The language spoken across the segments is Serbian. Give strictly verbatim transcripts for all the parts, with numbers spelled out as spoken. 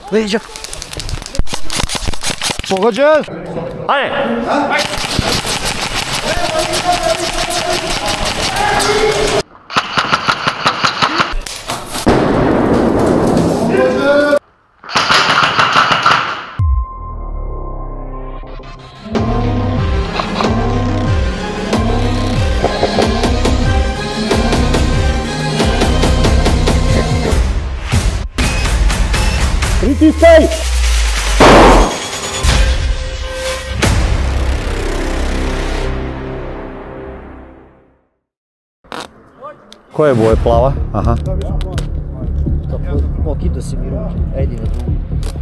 Leđa. Pogođen! Ajde! Pritiskaj! Koje boje plava? Aha. Okida se mi ruke, ajde na drugu.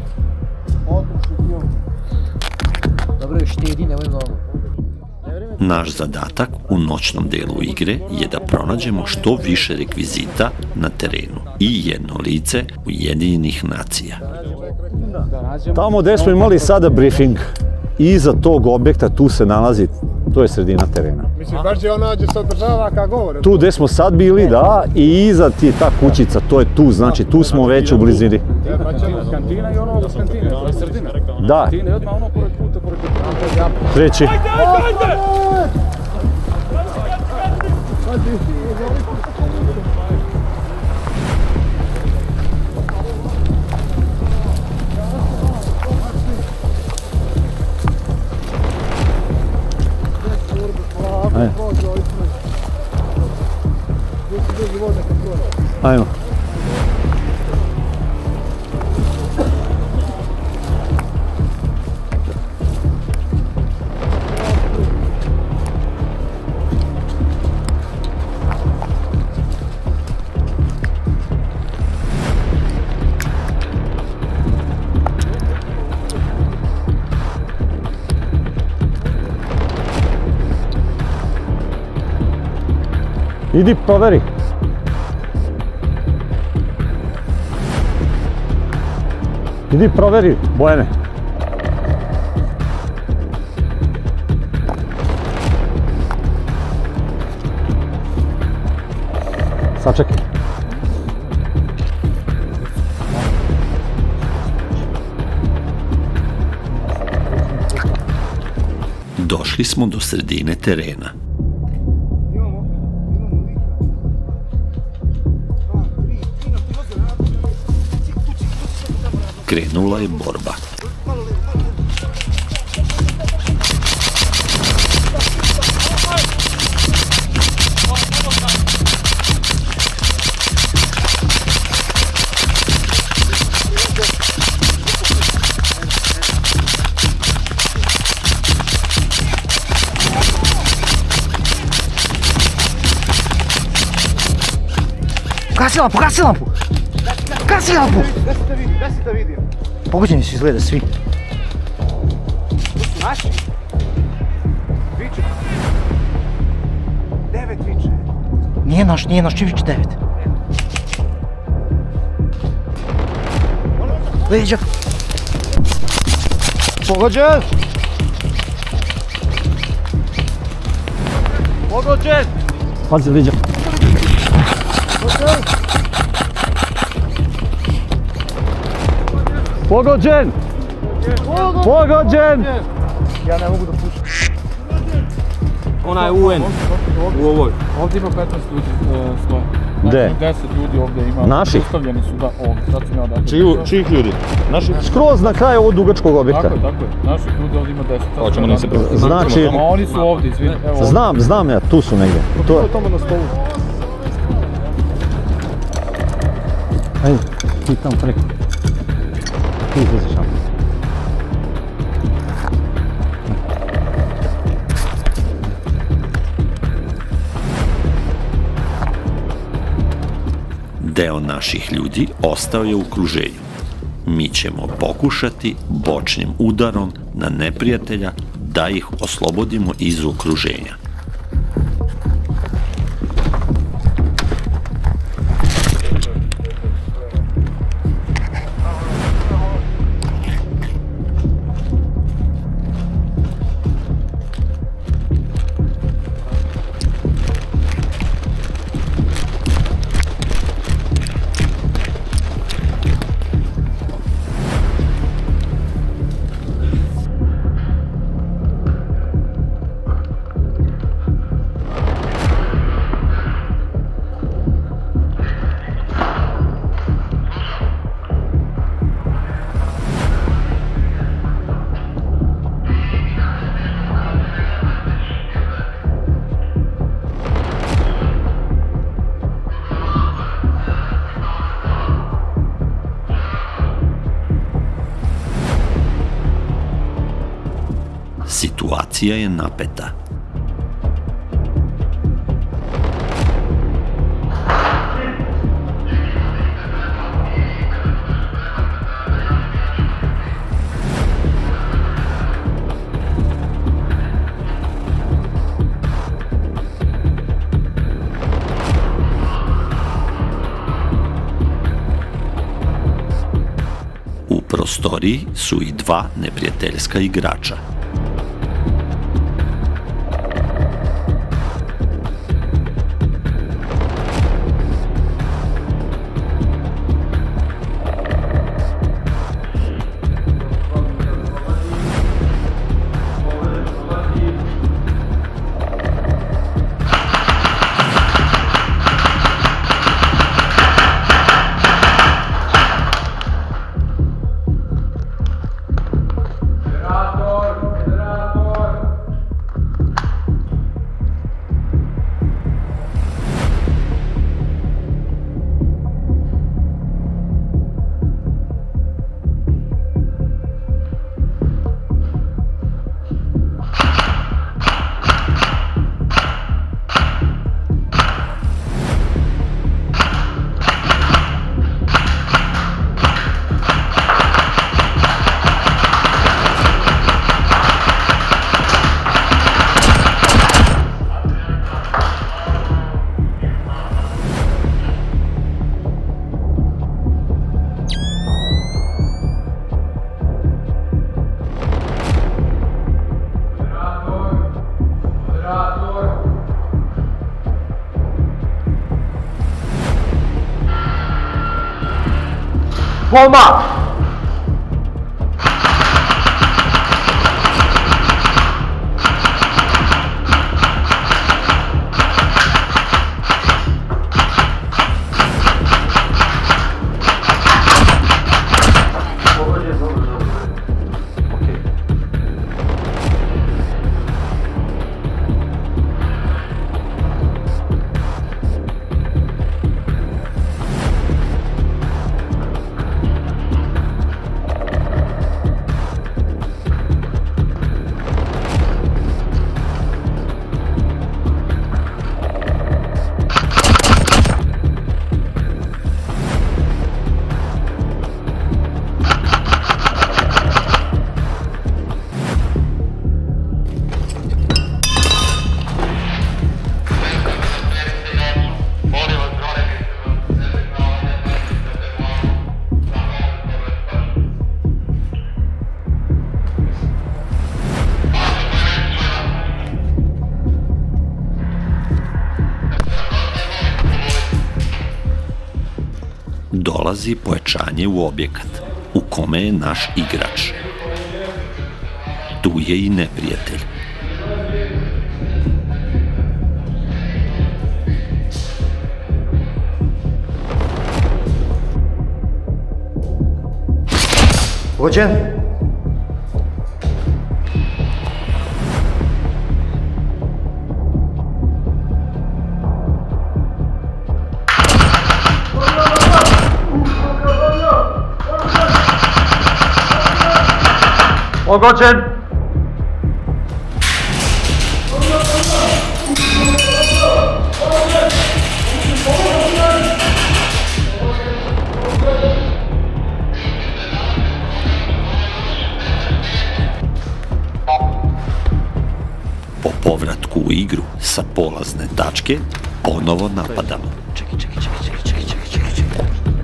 Dobro, štedi, nemoj mnogo. Naš zadatak u noćnom delu igre je da pronađemo što više rekvizita na terenu i jedno lice Ujedinjenih nacija. Tamo gde smo imali sada briefing, iza tog objekta tu se nalazi, to je sredina terena. Mislim, baš je ona gdje se održava kad govore. Tu gde smo sad bili, da, i iza ti ta kućica, to je tu, znači tu smo već u blizini. Kantina i ono od kantine, to je sredina. Da. Kantine, odmah ono pored puta, pored puta. Treći. Ajmo. Idi proveri. Idi proveri, Bojane. Sačekaj. Došli smo do sredine terena. Krenula je borba. Gasi lampu, gasi lampu! Gasi lampu! Gasi da vidim. Pogođeni su izgleda svi. Naši? Viče. Devet viče. Nije naš, nije naš, Čivić devet. Leđa. Pogođen! Pogođen! Pazi, leđa. Pogođen! Pogođen! Ja ne mogu da pušim. Ona je U N u ovoj. Ovdje ima petnaest ljudi stoje. Gde? deset ljudi ovdje ima. Naših? Ustavljeni su, da, ovdje. Sad sam ja odakle. Čijih ljudi? Naših? Skroz na kraju ovog dugačkog objekta. Tako je, tako je. Naših ljudi ovdje ima deset. Hoćemo nam se preuzeti. Znači... A oni su ovdje, izvini. Znam, znam ja, tu su negdje. To je tamo na stolu. Ajde, ti tamo preko. Ti izlaziš tamo. Deo naših ljudi ostao je u okruženju. Mi ćemo pokušati bočnim udarom na neprijatelja da ih oslobodimo iz okruženja. Situacija je napeta. U prostoriji su i dva neprijateljska igrača. Bomba! Dolazi pojačanje u objekat, u kome je naš igrač. Tu je i neprijatelj. Pogođen? Pogođen! Po povratku u igru sa polazne tačke, ponovo napadamo. Čekaj, čekaj, čekaj, čekaj, čekaj, čekaj, čekaj, čekaj.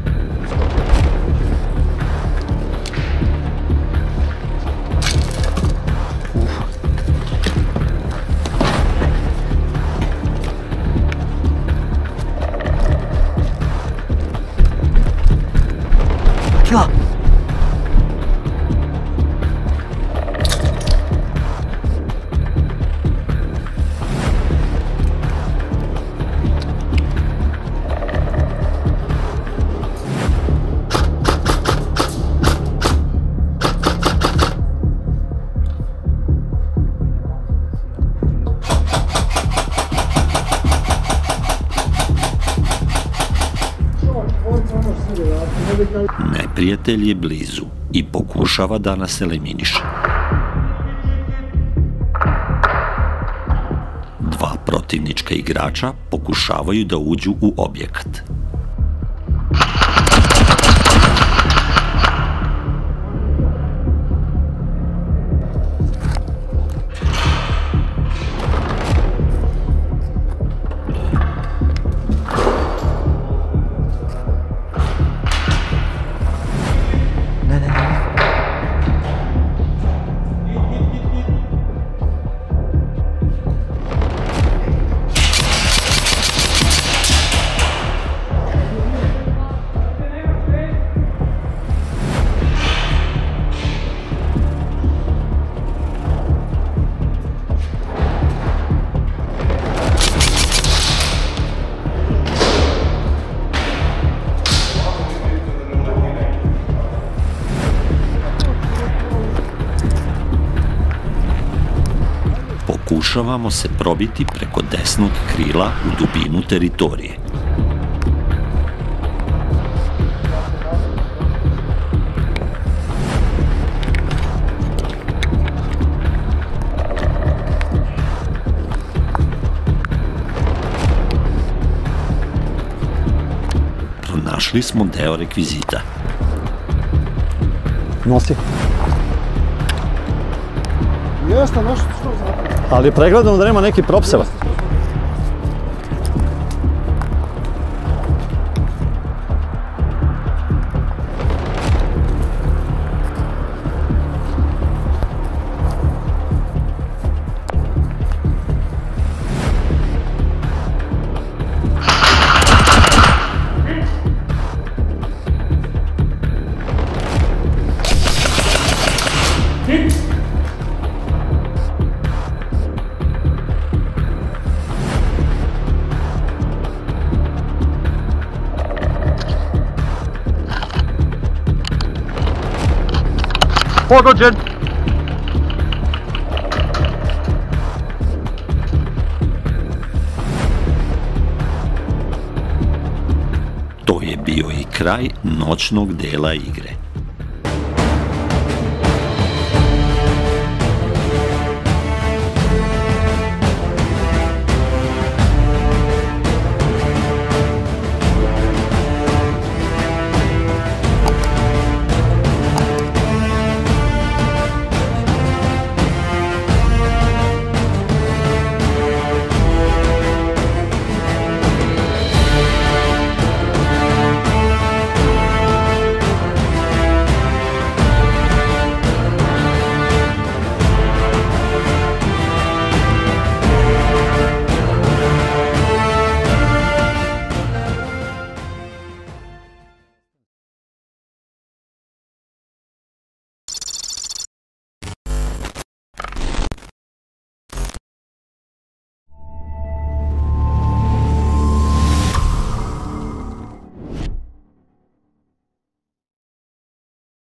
Atila! Neprijatelj je blizu i pokušava da nas eliminiše. protivnička igrača pokušavaju da uđu u objekat. Pokušavamo se probiti preko desnog krila u dubinu teritorije. Pronašli smo deo rekvizita. Nosi. Jeste, nešto što znači. Ali je pregledano da nema neki propseva. Pogođen! To je bio i kraj noćnog dela igre.